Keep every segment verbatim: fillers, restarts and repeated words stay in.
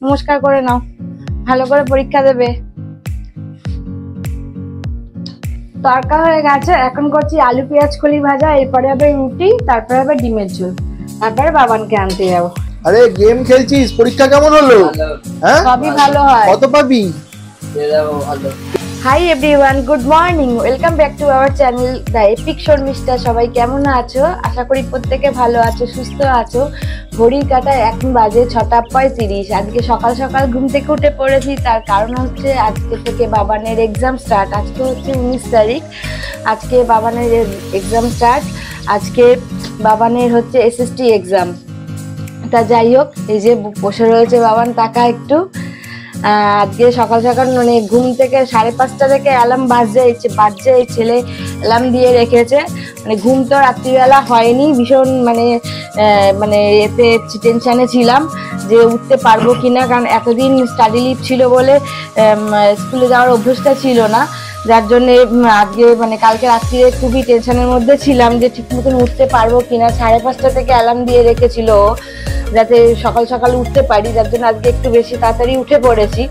নমস্কার করে নাও, ভালো করে পরীক্ষা দেবে। তরকা হয়ে গেছে, এখন করছি আলু পেঁয়াজ কলি ভাজা, এরপরে হবে রুটি, তারপরে হবে ডিমের ঝোল, তারপরে বাবানকে আনতে যাবো। আরে গেম খেলছিস? পরীক্ষা কেমন হলো? হ্যাঁ, সবই ভালো হয়। কত পাবি? Hi everyone, good morning, welcome back to our channel the epic Sharmishtha. সবাই কেমন আছো? আশা করি প্রত্যেকে ভালো আছো, সুস্থ আছো। ঘড়ির কাঁটায় এখন বাজে ছটা পঁয়ত্রিশ। আজকে সকাল সকাল ঘুম থেকে উঠে পড়েছি, তার কারণ হচ্ছে আজকে থেকে বাবানের এক্সাম স্টার্ট। আজকে হচ্ছে উনিশ তারিখ, আজকে বাবানের এক্সাম স্টার্ট। আজকে বাবানের হচ্ছে এসএসটি এক্সাম। তা যাই হোক, এই যে বসে রয়েছে বাবান, তাকা একটু। আজকে সকাল সকাল মানে ঘুম থেকে সাড়ে পাঁচটা থেকে অ্যালার্ম বাজছে বাজছে এই ছেলে অ্যালার্ম দিয়ে রেখেছে। মানে ঘুম তো রাত্রিবেলা হয়নি, ভীষণ মানে মানে এতে টেনশানে ছিলাম যে উঠতে পারবো কিনা, কারণ এতদিন স্টাডি লিভ ছিল বলে স্কুলে যাওয়ার অভ্যেসটা ছিল না, যার জন্যে আজকে মানে কালকে রাত্রিরে খুবই টেনশনের মধ্যে ছিলাম যে ঠিক মতন উঠতে পারবো কিনা। সাড়ে পাঁচটা থেকে অ্যালার্ম দিয়ে রেখেছিল যাতে সকাল সকাল উঠতে পারি, যার জন্য আজকে একটু বেশি তাড়াতাড়ি উঠে পড়েছি।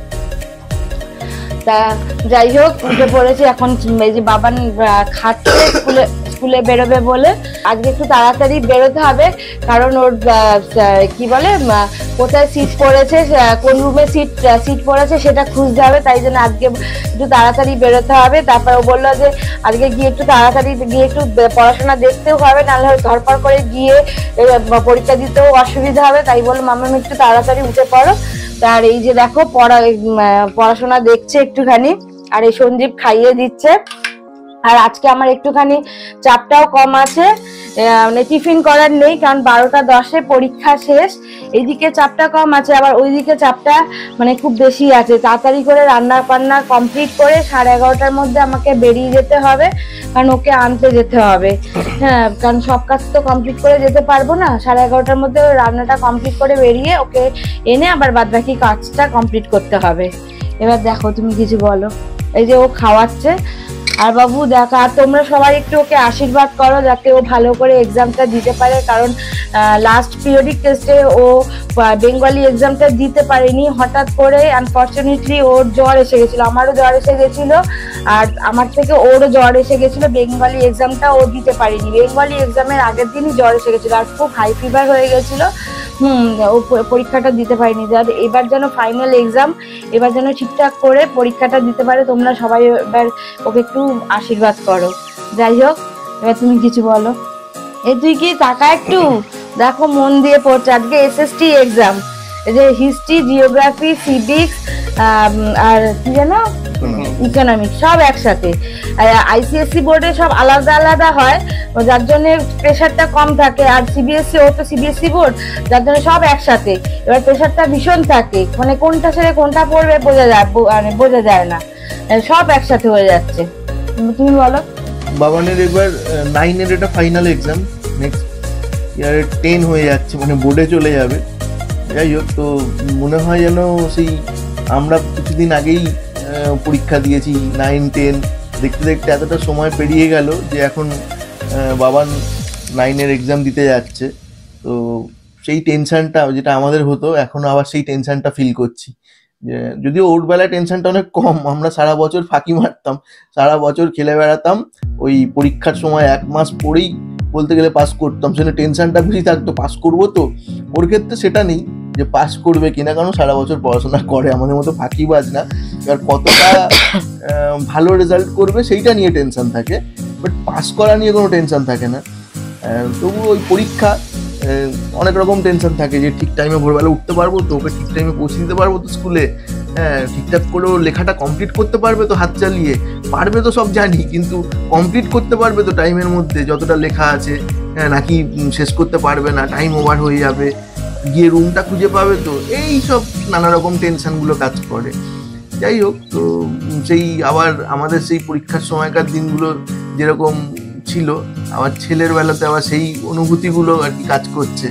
তা যাই হোক, উঠে পড়েছি। এখন এই যে বাবান খাচ্ছে স্কুলে স্কুলে বেরোবে বলে, আজকে একটু তাড়াতাড়ি বেরোতে হবে, কারণ ওর কি বলে কোথায় সিট পড়েছে, কোন রুমে সিট সিট পড়েছে সেটা খুঁজতে হবে, তাই জন্য আজকে একটু তাড়াতাড়ি বেরোতে হবে। তারপর ও বললো যে আজকে গিয়ে একটু তাড়াতাড়ি গিয়ে একটু পড়াশোনা দেখতেও হবে, নাহলে ধরপড় করে গিয়ে পরীক্ষা দিতেও অসুবিধা হবে, তাই বললো মামা একটু তাড়াতাড়ি উঠে পড়ো। আর এই যে দেখো পড়া পড়াশোনা দেখছে একটুখানি, আর এই সঞ্জীব খাইয়ে দিচ্ছে। আর আজকে আমার একটুখানি চাপটাও কম আছে, মানে টিফিন করার নেই, কারণ বারোটা দশে পরীক্ষা শেষ। এইদিকে চাপটা কম আছে, আবার ওইদিকে চাপটা মানে খুব বেশি আছে। তাড়াতাড়ি করে রান্না বান্না কমপ্লিট করে সাড়ে এগারোটার মধ্যে আমাকে বেরিয়ে যেতে হবে, কারণ ওকে আনতে যেতে হবে। হ্যাঁ, কারণ সব কাজ তো কমপ্লিট করে যেতে পারবো না, সাড়ে এগারোটার মধ্যে রান্নাটা কমপ্লিট করে বেরিয়ে ওকে এনে আবার বাদ বাকি কাজটা কমপ্লিট করতে হবে। এবার দেখো তুমি কিছু বলো। এই যে ও খাওয়াচ্ছে, আর বাবু দেখা, আর তোমরা সবাই একটু ওকে আশীর্বাদ করো যাতে ও ভালো করে এক্সামটা দিতে পারে, কারণ লাস্ট পিরিয়ডিক টেস্টে ও বেঙ্গলি এক্সামটা দিতে পারেনি। হঠাৎ করে আনফর্চুনেটলি ওর জ্বর এসে গেছিলো, আমারও জ্বর এসে গেছিলো, আর আমার থেকে ওরও জ্বর এসে গেছিলো। বেঙ্গলি এক্সামটা ও দিতে পারেনি, বেঙ্গলি এক্সামের আগের দিনই জ্বর এসে গেছিলো, আর খুব হাই ফিভার হয়ে গেছিলো। হুম ও পরীক্ষাটা দিতে পারিনি। যাতে এবার যেন ফাইনাল এক্সাম, এবার যেন ঠিকঠাক করে পরীক্ষাটা দিতে পারে। তোমরা সবাই এবার ওকে একটু আশীর্বাদ করো। যাই হোক, এবার তুমি কিছু বলো। এই তুই কি তাকা একটু, দেখো মন দিয়ে পড়ছে। আজকে এসএসটি এক্সাম, এই যে হিস্ট্রি, জিওগ্রাফি, সিভিক্স আর কি যেন ইকোনমিক্স সব একসাথে। আইসিএসসি বোর্ডে সব আলাদা আলাদা হয়, যার জন্য প্রেশারটা কম থাকে। আর সিবিএসসি, ও তো সিবিএসসি বোর্ড, যার জন্য সব একসাথে। এবার প্রেশারটা ভীষণ থাকে, মানে কোনটা ছেড়ে কোনটা পড়বে বোঝা যায় মানে বোঝা যায় না, সব একসাথে হয়ে যাচ্ছে। তুমি বলো। বাবানের এবার নাইনের এটা ফাইনাল এক্সাম, নেক্সট ইয়ারে টেন হয়ে যাচ্ছে, মানে বোর্ডে চলে যাবে। যাই হোক, তো মনে হয় যেন সেই আমরা কিছুদিন আগেই পরীক্ষা দিয়েছি নাইন টেন, দেখতে দেখতে এতটা সময় পেরিয়ে গেল যে এখন বাবান নাইনের এক্সাম দিতে যাচ্ছে। তো সেই টেনশানটা যেটা আমাদের হতো, এখন আবার সেই টেনশানটা ফিল করছি। যে যদিও ওর বেলায় টেনশনটা অনেক কম, আমরা সারা বছর ফাঁকি মারতাম, সারা বছর খেলে বেড়াতাম, ওই পরীক্ষার সময় এক মাস পরেই বলতে গেলে পাস করতাম, সেটা টেনশনটা বেশি থাকতো পাস করবো তো। ওর ক্ষেত্রে সেটা নেই যে পাস করবে কিনা, কারণ সারা বছর পড়াশোনা করে, আমাদের মতো ফাঁকিবাজ না। এবার কতটা ভালো রেজাল্ট করবে সেইটা নিয়ে টেনশন থাকে, বাট পাস করা নিয়ে কোনো টেনশন থাকে না। তবু ওই পরীক্ষা অনেক রকম টেনশন থাকে, যে ঠিক টাইমে ভোরবেলা উঠতে পারবো তো, ওকে ঠিক টাইমে পৌঁছে দিতে পারবো তো স্কুলে, হ্যাঁ ঠিকঠাক করে ওর লেখাটা কমপ্লিট করতে পারবে তো, হাত চালিয়ে পারবে তো সব জানি, কিন্তু কমপ্লিট করতে পারবে তো টাইমের মধ্যে যতটা লেখা আছে, হ্যাঁ নাকি শেষ করতে পারবে না, টাইম ওভার হয়ে যাবে, গিয়ে রুমটা খুঁজে পাবে তো, এই সব নানা রকম টেনশনগুলো কাজ করে। যাই হোক, তো সেই আবার আমাদের সেই পরীক্ষার সময়কার দিনগুলো যেরকম ছিল, আবার ছেলের বেলাতে আবার সেই অনুভূতিগুলো আর কি কাজ করছে।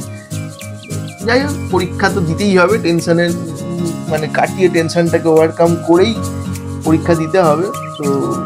যাই হোক, পরীক্ষা তো দিতেই হবে, টেনশনের মানে কাটিয়ে টেনশনটাকে ওভারকাম করেই পরীক্ষা দিতে হবে। তো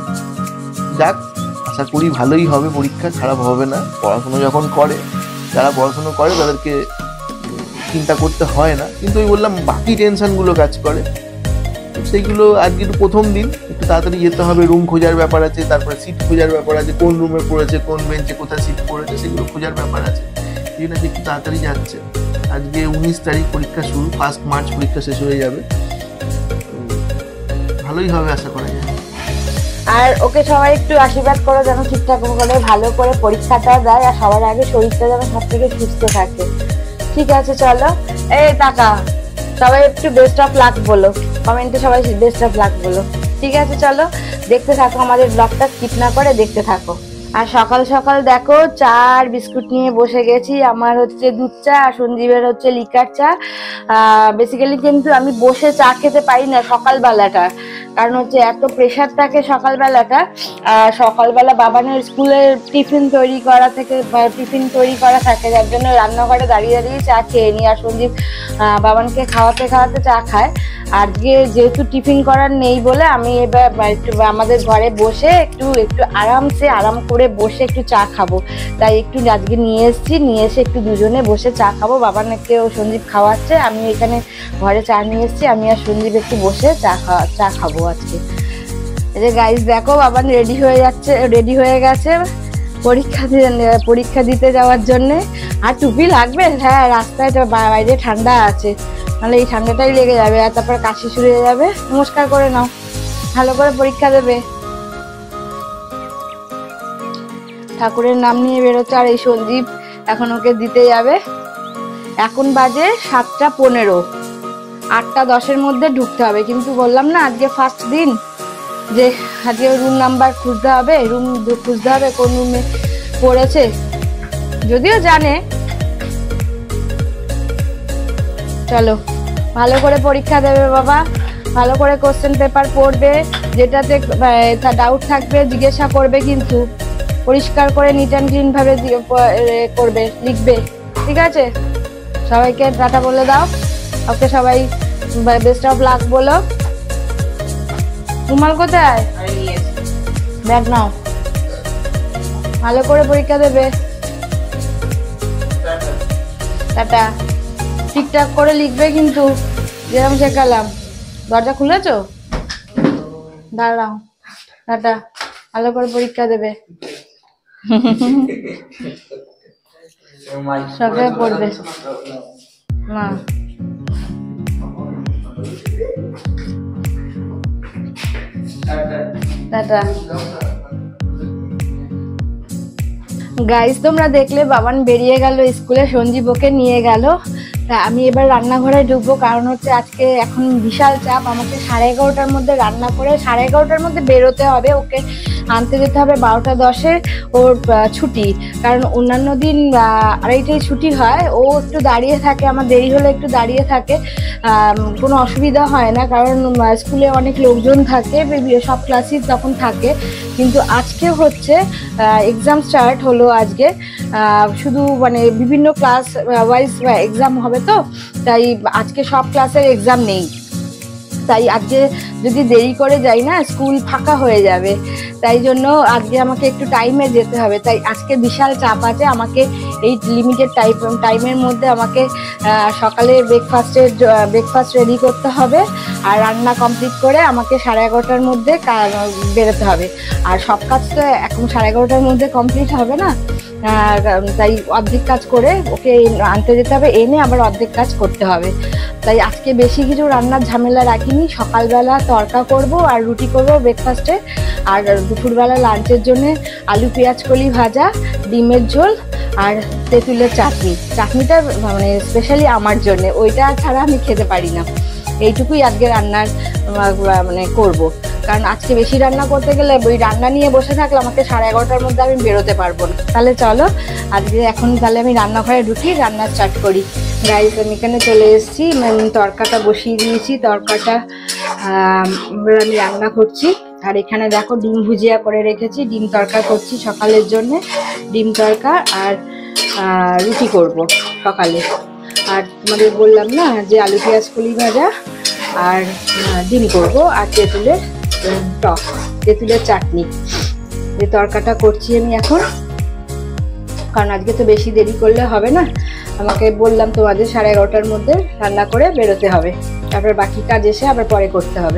যাক, আশা করি ভালোই হবে পরীক্ষা, খারাপ হবে না। পড়াশুনো যখন করে, যারা পড়াশুনো করে তাদেরকে চিন্তা করতে হয় না, কিন্তু ওই বললাম বাকি টেনশনগুলো কাজ করে। সেইগুলো আজকে একটু প্রথম দিন, একটু তাড়াতাড়ি যেতে হবে, রুম খোঁজার ব্যাপার আছে, তারপরে সিট খোঁজার ব্যাপার আছে, কোন রুমে পড়েছে, কোন বেঞ্চে কোথায় সিট পড়েছে, সেগুলো খোঁজার ব্যাপার আছে। এই জন্য একটু তাড়াতাড়ি যাচ্ছে। আজকে উনিশ তারিখ পরীক্ষা শুরু, ফার্স্ট মার্চ পরীক্ষা শেষ হয়ে যাবে, ভালোই হবে আশা করা যায়। আর ওকে সবাই একটু আশীর্বাদ করো যেন ঠিকঠাক করে ভালো করে পরীক্ষাটা দেয়, আর সবার আগে শরীরটা যেন সব থেকে সুস্থ থাকে। ঠিক আছে, চলো। এই টাকা সবাই একটু বেস্ট অফ লাক বলো, কমেন্টে সবাই বেস্ট অফ লাক বলো। ঠিক আছে, চলো দেখতে থাকো, আমাদের ব্লগটা স্কিপ না করে দেখতে থাকো। আর সকাল সকাল দেখো চা আর বিস্কুট নিয়ে বসে গেছি। আমার হচ্ছে দুধ চা আর সঞ্জীবের হচ্ছে লিকার চা। বেসিক্যালি কিন্তু আমি বসে চা খেতে পারি না সকালবেলাটা, কারণ হচ্ছে এত প্রেশার থাকে সকালবেলাটা। সকালবেলা বাবানের স্কুলের টিফিন তৈরি করা থেকে টিফিন তৈরি করা থাকে, যার জন্য রান্নাঘরে দাঁড়িয়ে দাঁড়িয়ে চা খেয়ে নিই। আর সঞ্জীব বাবানকে খাওয়াতে খাওয়াতে চা খায়। আজকে যেহেতু টিফিন করার নেই বলে আমি এবার একটু আমাদের ঘরে বসে একটু একটু আরামসে আরাম করে বসে একটু চা খাবো, তাই একটু আজকে নিয়ে এসেছি। নিয়ে এসে একটু দুজনে বসে চা খাবো। বাবানকে ও সঞ্জীব খাওয়াচ্ছে, আমি এখানে ঘরে চা নিয়ে এসেছি। আমি আর সঞ্জীব একটু বসে চা খাওয়া চা খাবো আজকে। এই যে গাইস দেখো, বাবান রেডি হয়ে যাচ্ছে, রেডি হয়ে গেছে পরীক্ষা পরীক্ষা দিতে যাওয়ার জন্যে। আর টুপি লাগবে? হ্যাঁ, রাস্তায় বাইরে ঠান্ডা আছে, নাহলে এই ঠান্ডাটাই লেগে যাবে, আর তারপর কাশি শুরু হয়ে যাবে। নমস্কার করে নাও, ভালো করে পরীক্ষা দেবে। ঠাকুরের নাম নিয়ে বেরোচ্ছে। আর এই সঞ্জীব এখন ওকে দিতে যাবে। এখন বাজে সাতটা পনেরো, আটটা দশের মধ্যে ঢুকতে হবে। কিন্তু বললাম না আজকে ফার্স্ট দিন, যে আজকে রুম নাম্বার খুঁজতে হবে, রুম খুঁজতে হবে কোন রুমে পড়েছে, যদিও জানে। চলো ভালো করে পরীক্ষা দেবে বাবা, ভালো করে কোশ্চেন পেপার পড়বে, যেটাতে ডাউট থাকবে জিজ্ঞাসা করবে, কিন্তু পরিষ্কার করে নিট অ্যান্ড ক্লিন ভাবে করবে, লিখবে। ঠিক আছে, সবাইকে টাটা বলে দাও, ওকে সবাই বেস্ট অফ লাক বলো। রুমাল কোথায়? ব্যাগ নাও, ভালো করে পরীক্ষা দেবে। টাটা। ঠিকঠাক করে লিখবে কিন্তু, যেরকম শেখালাম। দরজা খুলেছো? দাঁড়াও। টাটা, ভালো করে পরীক্ষা দেবে। সবাই পড়বে না। টাটা। গাইস তোমরা দেখলে বাবান বেরিয়ে গেল স্কুলে, সঞ্জীব ওকে নিয়ে গেল। তা আমি এবার রান্নাঘরে ঢুকবো, কারণ হচ্ছে আজকে এখন বিশাল চাপ। আমাকে সাড়ে এগারোটার মধ্যে রান্না করে সাড়ে এগারোটার মধ্যে বেরোতে হবে, ওকে আনতে যেতে হবে বারোটা দশে ওর ছুটি। কারণ অন্যান্য দিন আড়াইটায় ছুটি হয়, ও একটু দাঁড়িয়ে থাকে, আমার দেরি হলে একটু দাঁড়িয়ে থাকে, কোনো অসুবিধা হয় না, কারণ স্কুলে অনেক লোকজন থাকে, সব ক্লাসই তখন থাকে। কিন্তু আজকে হচ্ছে এক্সাম স্টার্ট হলো আজকে, শুধু মানে বিভিন্ন ক্লাস ওয়াইজ এক্সাম হবে, তো তাই আজকে সব ক্লাসের এক্সাম নেই। তাই আজকে যদি দেরি করে যাই না, স্কুল ফাঁকা হয়ে যাবে, তাই জন্য আজকে আমাকে একটু টাইমে যেতে হবে। তাই আজকে বিশাল চাপ আছে, আমাকে এই লিমিটেড টাইম টাইমের মধ্যে আমাকে সকালে ব্রেকফাস্টের ব্রেকফাস্ট রেডি করতে হবে, আর রান্না কমপ্লিট করে আমাকে সাড়ে এগারোটার মধ্যে বেরোতে হবে। আর সব কাজ তো এখন সাড়ে এগারোটার মধ্যে কমপ্লিট হবে না, তাই অর্ধেক কাজ করে ওকে আনতে যেতে হবে, এনে আবার অর্ধেক কাজ করতে হবে। তাই আজকে বেশি কিছু রান্নার ঝামেলা রাখিনি। সকালবেলা তড়কা করব আর রুটি করব ব্রেকফাস্টে, আর দুপুরবেলা লাঞ্চের জন্য আলু পেঁয়াজ কলি ভাজা, ডিমের ঝোল আর তেঁতুলের চাটনি। চাটনিটা মানে স্পেশালি আমার জন্য, ওইটা ছাড়া আমি খেতে পারি না। এইটুকুই আজকে রান্নার মানে করব, কারণ আজকে বেশি রান্না করতে গেলে ওই রান্না নিয়ে বসে থাকলে আমাকে সাড়ে এগারোটার মধ্যে আমি বেরোতে পারবো না। তাহলে চলো আজকে এখন তাহলে আমি রান্নাঘরে ঢুকি, রান্না স্টার্ট করি। গাইস আমি এখানে চলে এসেছি, তরকাটা বসিয়ে দিয়েছি, তরকাটা আমি রান্না করছি। আর এখানে দেখো ডিম ভুজিয়া করে রেখেছি, ডিম তরকা করছি সকালের জন্য, ডিম তরকা আর রুটি করব সকালে। আর তোমাদের বললাম না যে আলু পেঁয়াজ কলি ভাজা আর ডিম করব, আর তেঁতুলের টক, তেঁতুলের চাটনি। এই তরকাটা করছি আমি এখন, কারণ আজকে তো বেশি দেরি করলে হবে না। আমাকে বললাম তোমাদের সাড়ে এগারোটার মধ্যে রান্না করে বেরোতে হবে, তারপর বাকি কাজ এসে আবার পরে করতে হবে।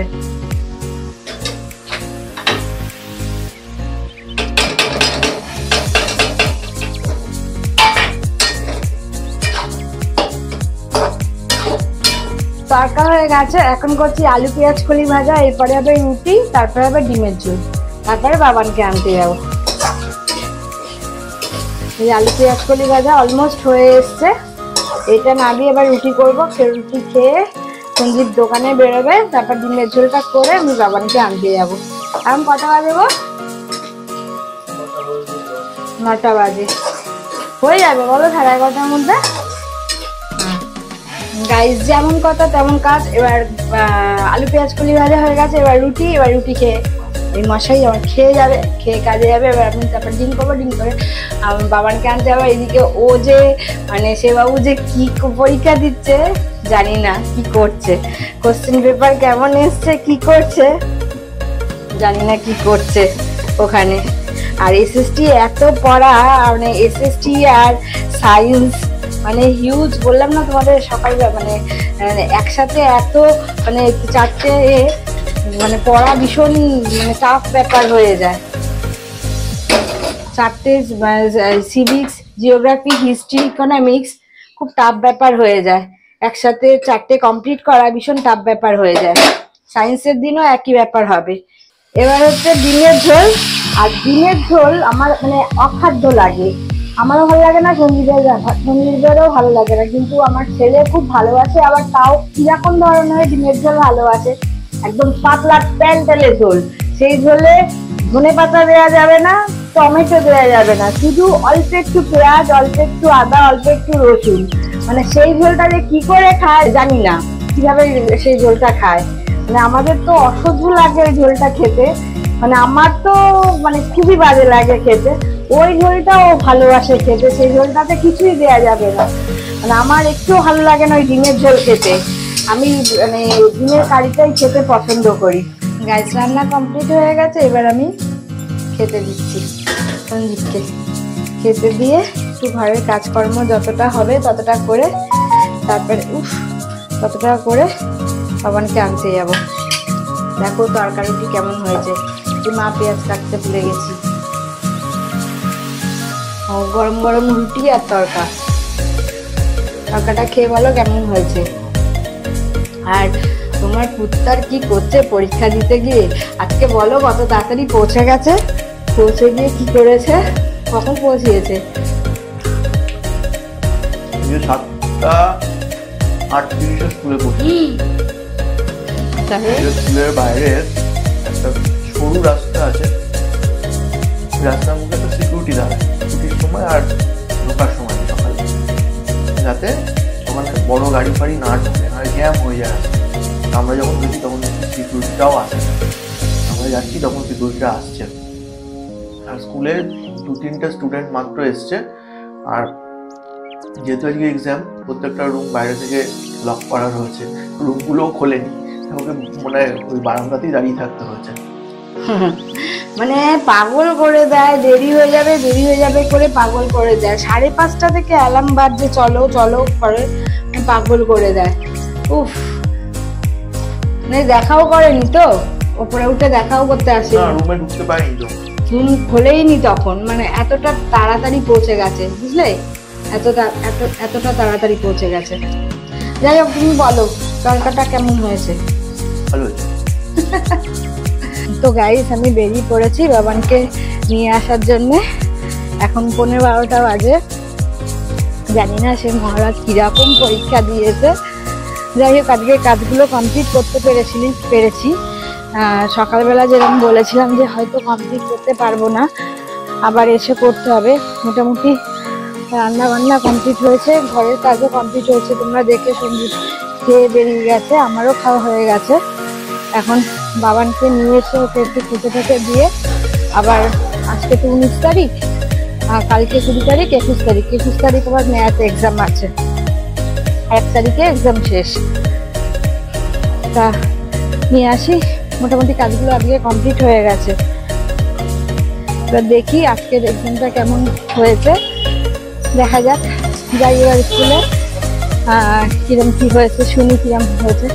তরকা হয়ে গেছে, এখন করছি আলু পেঁয়াজ কলি ভাজা, এরপরে হবে রুটি, তারপরে হবে ডিমের ঝোল, তারপরে বাবানকে আনতে যাবো। এই আলু পেঁয়াজ কলি ভাজা অলমোস্ট হয়ে এসছে, এটা নামিয়ে এবার রুটি করবো। রুটি খেয়ে সঞ্জীব দোকানে বেরোবে, তারপর ডিমের ঝোলটা করে আমি বাবানকে আনতে যাবো। এখন কটা বাজে গো? নটা বাজে, হয়ে যাবে বলো সাড়ে এগারোটার মধ্যে। গাইস যেমন কথা তেমন কাজ। এবার আলু পেঁয়াজ কলি ভাজা হয়ে গেছে, এবার রুটি, এবার রুটি খেয়ে এই মশাই আমার খেয়ে যাবে, খেয়ে কাজে যাবে। এবার আমি তারপর ডিম করবো, ডিম করে আমার বাবানকে আনতে যাবো। এইদিকে ও যে মানে সে বাবু যে কি পরীক্ষা দিচ্ছে জানি না, কি করছে, কোশ্চেন পেপার কেমন এসছে, কি করছে জানি না, কি করছে ওখানে। আর এসএসটি এত পড়া, মানে এসএসটি আর সায়েন্স মানে হিউজ, বললাম না তোমাদের সকালবেলা, মানে একসাথে এত মানে চারটে মানে পড়া ভীষণ মানে টাফ ব্যাপার হয়ে যায়। চারটে সিভিক্স, জিওগ্রাফি, হিস্ট্রি, ইকোনমিক্স খুব টাফ ব্যাপার হয়ে যায়, একসাথে চারটে কমপ্লিট করা ভীষণ টাফ ব্যাপার হয়ে যায়। সায়েন্সের দিনও একই ব্যাপার হবে। এবার হচ্ছে ডিমের ঝোল, আর ডিমের ঝোল আমার মানে অখাদ্য লাগে, আমারও ভালো লাগে না, সঞ্জীবের সঞ্জীবেরও ভালো লাগে না, কিন্তু আমার ছেলে খুব ভালোবাসে। আবার তাও কিরকম ধরনের ডিমের ঝোল ভালোবাসে, একদম পাতলা প্যান্টালে ঝোল, সেই ঝোলে ধনে পাতা দেওয়া যাবে না, টমেটো দেওয়া যাবে না, শুধু অল্প একটু পেঁয়াজ, অল্প একটু আদা, অল্প একটু রসুন, মানে সেই ঝোলটা যে কি করে খায় জানি না, কিভাবে সেই ঝোলটা খায়। মানে আমাদের তো অসহ্য লাগে ওই ঝোলটা খেতে, মানে আমার তো মানে খুবই বাজে লাগে খেতে। ওই ঝোলটা ও ভালোবাসে খেতে, সেই ঝোলটাতে কিছুই দেওয়া যাবে না, মানে আমার একটু ভালো লাগে না ওই ডিমের ঝোল খেতে। আমি মানে ডিমের কারিটাই খেতে পছন্দ করি। গ্যাস রান্না কমপ্লিট হয়ে গেছে, এবার আমি খেতে দিচ্ছি সঞ্জীবকে। খেতে দিয়ে একটু ঘরের কাজকর্ম যতটা হবে ততটা করে, তারপরে উফ ততটা করে বাবানকে আনতে যাবো। দেখো তরকারিটি কেমন হয়েছে, মা পেঁয়াজ কাটতে ভুলে গেছি। ও গরম গরম রুটি আর তরকা, তরকাটা খেয়ে বলো কেমন হয়েছে। আর তোমার পুত্তার কি করছে পরীক্ষা দিতে গিয়ে, আজকে বলো কত তাড়াতাড়ি পৌঁছে গেছে, পৌঁছে গিয়ে কি করেছে, কখন পৌঁছিয়েছে? সাতটা আটত্রিশে স্কুলে পৌঁছে। স্কুলের বাইরে একটা সরু রাস্তা আছে, রাস্তার মধ্যে একটা সিকিউরিটি দাঁড়ায় ছুটির সময় আর ঢোকার সময় সকালে, যাতে ওখানে বড় গাড়ি ফাড়ি না ঢোকে, আর জ্যাম হয়ে যায়। আমরা যখন গেছি তখন সিকিউরিটিটাও আসে, আমরা যাচ্ছি তখন সিকিউরিটিটা আসছে। আর স্কুলে দু তিনটা স্টুডেন্ট মাত্র এসছে, আর যেহেতু আজকে এক্সাম, প্রত্যেকটা রুম বাইরে থেকে লক করা হয়েছে, রুমগুলোও খোলেনি, ওকে মনে হয় ওই বারান্দাতেই দাঁড়িয়ে থাকতে হয়েছে। মানে পাগল করে দেয়, দেরি হয়ে যাবে দেরি হয়ে যাবে করে পাগল করে দেয়। সাড়ে পাঁচটা থেকে অ্যালার্ম বাজছে চলো চলো করে পাগল করে দেয়। উফ, মানে দেখাও করেনি তো, ওপরে উঠে দেখাও করতে আসে, রুমে ঢুকতে পারিনি তো, রুম খোলেইনি তখন, মানে এতটা তাড়াতাড়ি পৌঁছে গেছে, বুঝলে, এতটা এত এতটা তাড়াতাড়ি পৌঁছে গেছে। যাই হোক, তুমি বলো তরকাটা কেমন হয়েছে? ভালো হয়েছে। তো গাইস আমি বেরিয়ে পড়েছি বাবানকে নিয়ে আসার জন্যে। এখন পনেরো বারোটা বাজে, জানি না সে মহারাজ কিরকম পরীক্ষা দিয়েছে। যাই হোক, আজকে কাজগুলো কমপ্লিট করতে পেরেছিলি পেরেছি সকালবেলা যেরকম বলেছিলাম যে হয়তো কমপ্লিট করতে পারবো না, আবার এসে করতে হবে। মোটামুটি রান্না বান্না কমপ্লিট হয়েছে, ঘরের কাজও কমপ্লিট হয়েছে, তোমরা দেখে সঞ্জীব খেয়ে বেরিয়ে গেছে, আমারও খাওয়া হয়ে গেছে। এখন বাবানকে নিয়ে এসে ওকে একটু খেতে খেতে দিয়ে, আবার আজকে তো উনিশ তারিখ, আর কালকে কুড়ি তারিখ, একুশ তারিখ একুশ তারিখ আবার ম্যাথ এক্সাম আছে, এক তারিখে এক্সাম শেষ। তা নিয়ে আসি, মোটামুটি কাজগুলো আজকে কমপ্লিট হয়ে গেছে। এবার দেখি আজকের এক্সামটা কেমন হয়েছে, দেখা যাক। যাই এবার স্কুলে কিরম কি হয়েছে শুনি, কিরম হয়েছে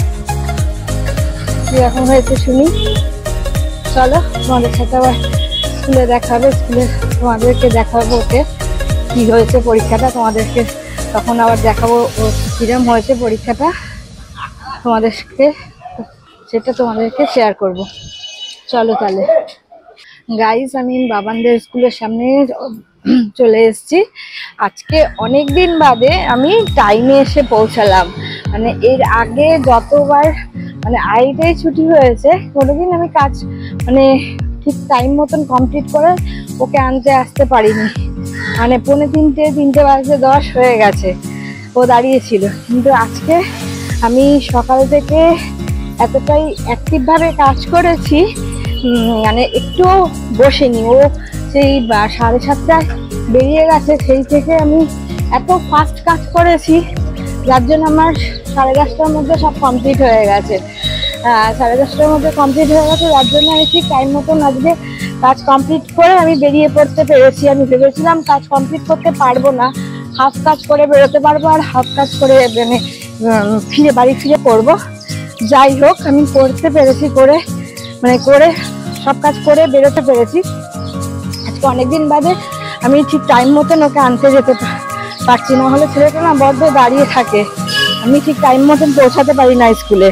কিরকম হয়েছে শুনি। চলো তোমাদের সাথে আবার স্কুলে দেখাবো, স্কুলে তোমাদেরকে দেখাবো ওকে কি হয়েছে পরীক্ষাটা, তোমাদেরকে তখন আবার দেখাবো ও কিরম হয়েছে পরীক্ষাটা, তোমাদেরকে সেটা তোমাদেরকে শেয়ার করব। চলো তাহলে গাইস, আমি বাবানদের স্কুলের সামনে চলে এসেছি। আজকে অনেক দিন বাদে আমি টাইমে এসে পৌঁছালাম। মানে এর আগে যতবার মানে আইটাই ছুটি হয়েছে কোনোদিন আমি কাজ মানে ঠিক টাইম মতন কমপ্লিট করে ওকে আনতে আসতে পারিনি। মানে পৌনে তিনটে তিনটে বাজে দশ হয়ে গেছে ও দাঁড়িয়েছিল, কিন্তু আজকে আমি সকাল থেকে এতটাই অ্যাক্টিভভাবে কাজ করেছি মানে একটু বসেনি। ও সেই সাড়ে সাতটায় বেরিয়ে গেছে, সেই থেকে আমি এত ফাস্ট কাজ করেছি যার জন্য আমার সাড়ে দশটার মধ্যে সব কমপ্লিট হয়ে গেছে। সাড়ে দশটার মধ্যে কমপ্লিট হয়ে গেছে যার জন্য আমি ঠিক টাইম মতন আজকে কাজ কমপ্লিট করে আমি বেরিয়ে পড়তে পেরেছি। আমি ভেবেছিলাম কাজ কমপ্লিট করতে পারবো না, হাফ কাজ করে বেরোতে পারবো আর হাফ কাজ করে মানে ফিরে বাড়ি ফিরে পড়বো। যাই হোক আমি করতে পেরেছি, করে মানে করে সব কাজ করে বেরোতে পেরেছি। আজকে অনেকদিন বাদে আমি ঠিক টাইম মতন ওকে আনতে যেতে পারছি, না হলে ছেলেটা না বড্ড দাঁড়িয়ে থাকে, আমি ঠিক টাইম মতন পৌঁছাতে পারি না স্কুলে।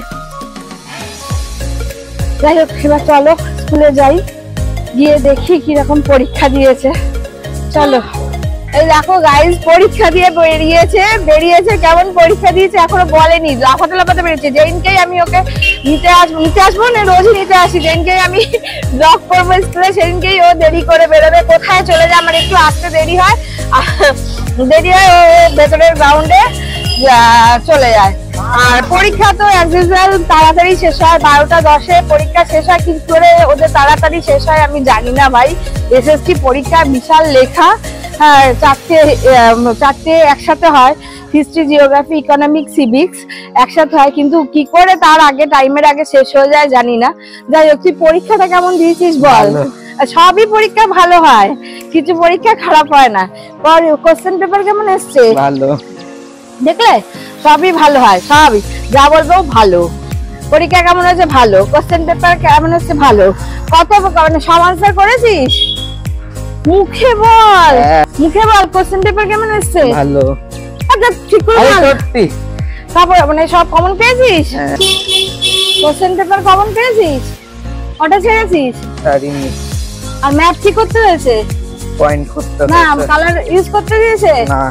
যাই হোক এবার চলো স্কুলে যাই, গিয়ে দেখি কিরকম পরীক্ষা দিয়েছে। চলো এই দেখো গাইস, পরীক্ষা দিয়ে বেরিয়েছে বেরিয়েছে কেমন পরীক্ষা দিয়েছে এখনো বলেনি, লাফাতে লাফাতে বেরিয়েছে। যেদিনকেই আমি ওকে নিতে আসবো নিতে আসবো না রোজই নিতে আসি, যেদিনকেই আমি ব্লক করবো স্কুলে সেদিনকেই ও দেরি করে বেরোবে। কোথায় চলে যায় আমার একটু আসতে দেরি হয়, দেরি হয় ও ভেতরের গ্রাউন্ডে চলে যায়। আর পরীক্ষা তো অ্যাজ ইউজুয়াল তাড়াতাড়ি শেষ হয়, বারোটা দশে পরীক্ষা শেষ হয়। কি করে ওদের তাড়াতাড়ি শেষ হয় আমি জানি না ভাই। এসএসসি পরীক্ষা বিশাল লেখা, হ্যাঁ চারটে চারটে একসাথে হয়, হিস্ট্রি জিওগ্রাফি ইকোনমিক সিভিক্স একসাথে হয়, কিন্তু কি করে তার আগে টাইমের আগে শেষ হয়ে যায় জানি না। যাই হোক তুই পরীক্ষাটা কেমন দিয়েছিস বল? সবই পরীক্ষা ভালো হয়, কিছু পরীক্ষা খারাপ হয় না। কোশ্চেন পেপার কেমন এসছে? ভালো, দেখলে সবই ভালো হয়, সবই যা বলবো ভালো। পরীক্ষা কেমন হয়েছে? ভালো। কোশ্চেন পেপার কেমন হচ্ছে? ভালো। কত মানে সব আনসার করেছিস? মুখে বল, মুখে বল কোশ্চেন পেপার কেমন এসছে? ভালো। আচ্ছা ঠিক করে বল। সত্যি তারপর মানে সব কমন পেয়েছিস? কোশ্চেন পেপার কমন পেয়েছিস? ওটা ছেড়েছিস? পারিনি। আর ম্যাথ ঠিক করতে হয়েছে? পয়েন্ট করতে হয়েছে। না কালার ইউজ করতে দিয়েছে? না।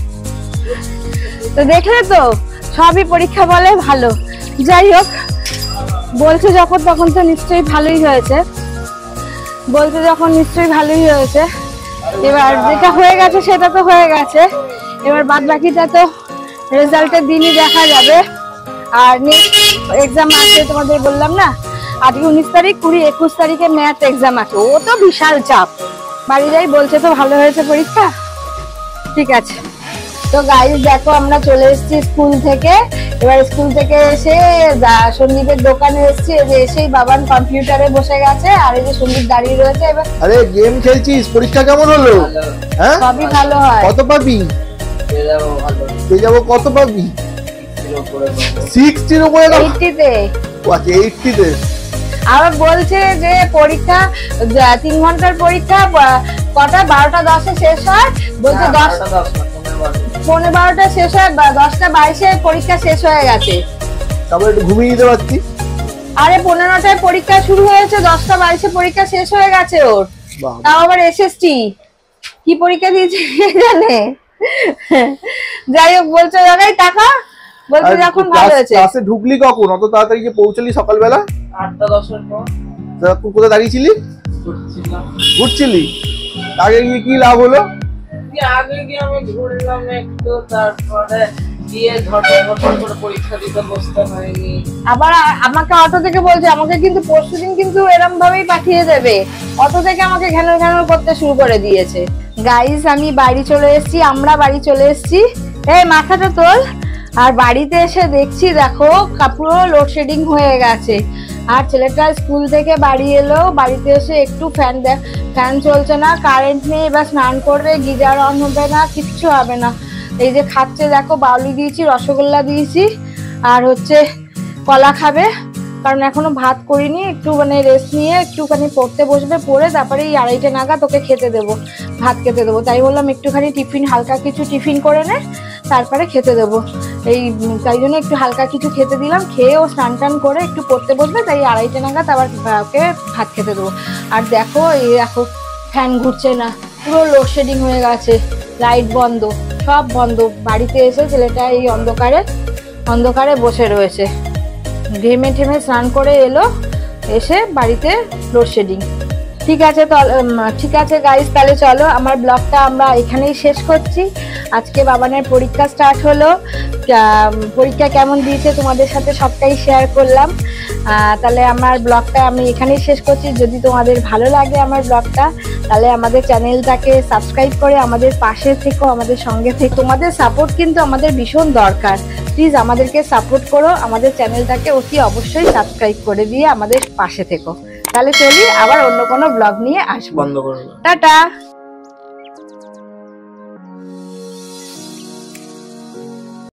তো দেখলে তো সবই পরীক্ষা বলে ভালো। যাই হোক বলছে যখন তখন তো নিশ্চয়ই ভালোই হয়েছে, বলতে যখন নিশ্চয়ই ভালোই হয়েছে। এবার যেটা হয়ে গেছে সেটা তো হয়ে গেছে, এবার বাদ বাকিটা তো রেজাল্টের দিনই দেখা যাবে। আর নেক্সট এক্সাম আছে তোমাদের বললাম না, আজকে উনিশ তারিখ, কুড়ি একুশ তারিখে ম্যাথ এক্সাম আছে। ও তো বিশাল চাপ। বাড়ি যাই বলছে তো ভালো হয়েছে পরীক্ষা। ঠিক আছে তো গাইস দেখো আমরা চলে এসেছি স্কুল থেকে। এবার স্কুল থেকে এসে সন্দীপের দোকানে এসেছি, এসেই বাবান কম্পিউটারে বসে গেছে আর এই যে সন্দীপ দাঁড়িয়ে রয়েছে। এবার আরে গেম খেলছিস? পরীক্ষা কেমন হলো? হ্যাঁ সবই ভালো হয়। কত পাবি? পেয়ে যাবো ভালো। পেয়ে যাবো কত পাবি? ষাট এর উপরে না আশি তে। ও আচ্ছা আশি তে। আবার বলছে যে পরীক্ষা তিন ঘন্টার পরীক্ষা কটা বারোটা দশে শেষ হয়, বলছে দশ পৌনে বারোটা শেষ হয়, দশটা বাইশে পরীক্ষা শেষ হয়ে গেছে। তারপর একটু ঘুমিয়ে নিতে পারছি। আরে পনেরোটায় পরীক্ষা শুরু হয়েছে, দশটা বাইশে পরীক্ষা শেষ হয়ে গেছে ওর। তাও আবার এসএসটি কি পরীক্ষা দিয়েছে জানে। যাই হোক বলছে জায়গায় টাকা বলছে যখন ভালো হয়েছে। ক্লাসে ঢুকলি কখন? অত তাড়াতাড়ি যে পৌঁছলি সকালবেলা? আটটা দশের পর। তুই কোথায় দাঁড়িয়েছিলি? ঘুরছিলাম। ঘুরছিলি? আগে গিয়ে কি লাভ হলো? আগে গিয়ে আমি ঘুরলাম একটু, তারপরে গিয়ে ঝটপট করে পরীক্ষা দিতে বসতে হয়নি। আবার আমাকে অটো থেকে বলছে, আমাকে কিন্তু পরশুদিন কিন্তু এরকম ভাবেই পাঠিয়ে দেবে। অটো থেকে আমাকে ঘ্যানর ঘ্যানর করতে শুরু করে দিয়েছে। গাইস আমি বাড়ি চলে এসেছি, আমরা বাড়ি চলে এসেছি। এই মাথাটা তোল। আর বাড়িতে এসে দেখছি দেখো পুরো লোডশেডিং হয়ে গেছে। আর ছেলেটা স্কুল থেকে বাড়ি এলো, বাড়িতে এসে একটু ফ্যান দেখ ফ্যান চলছে না, কারেন্ট নেই। এবার স্নান করবে, গিজার অন হবে না, কিচ্ছু হবে না। এই যে খাচ্ছে দেখো, বাউলি দিয়েছি, রসগোল্লা দিয়েছি, আর হচ্ছে কলা খাবে, কারণ এখনো ভাত করিনি, একটু মানে রেস্ট নিয়ে একটুখানি পড়তে বসবে, পড়ে তারপরে এই আড়াইটে নাগাদ ওকে খেতে দেবো, ভাত খেতে দেবো। তাই বললাম একটুখানি টিফিন, হালকা কিছু টিফিন করে নে, তারপরে খেতে দেবো। এই তাই জন্য একটু হালকা কিছু খেতে দিলাম, খেয়ে ও স্নান টান করে একটু পড়তে বসবে, তাই আড়াইটে নাগাদ আবার ওকে ভাত খেতে দেবো। আর দেখো এই দেখো ফ্যান ঘুরছে না, পুরো লোডশেডিং হয়ে গেছে, লাইট বন্ধ, সব বন্ধ। বাড়িতে এসে ছেলেটা এই অন্ধকারে অন্ধকারে বসে রয়েছে, ঘেমে ঠেমে স্নান করে এলো, এসে বাড়িতে লোডশেডিং। ঠিক আছে তো, ঠিক আছে গাইস, তাহলে চলো আমার ব্লগটা আমরা এখানেই শেষ করছি। আজকে বাবানের পরীক্ষা স্টার্ট হলো, পরীক্ষা কেমন দিয়েছে তোমাদের সাথে সবটাই শেয়ার করলাম। তাহলে আমার ব্লগটা আমি এখানেই শেষ করছি। যদি তোমাদের ভালো লাগে আমার ব্লগটা, তাহলে আমাদের চ্যানেলটাকে সাবস্ক্রাইব করে আমাদের পাশে থেকো, আমাদের সঙ্গে থেকো। তোমাদের সাপোর্ট কিন্তু আমাদের ভীষণ দরকার, প্লিজ আমাদেরকে সাপোর্ট করো, আমাদের চ্যানেলটাকে অতি অবশ্যই সাবস্ক্রাইব করে দিয়ে আমাদের পাশে থেকো। তাহলে চলি, আবার অন্য কোনো ব্লগ নিয়ে আসবো। টাটা।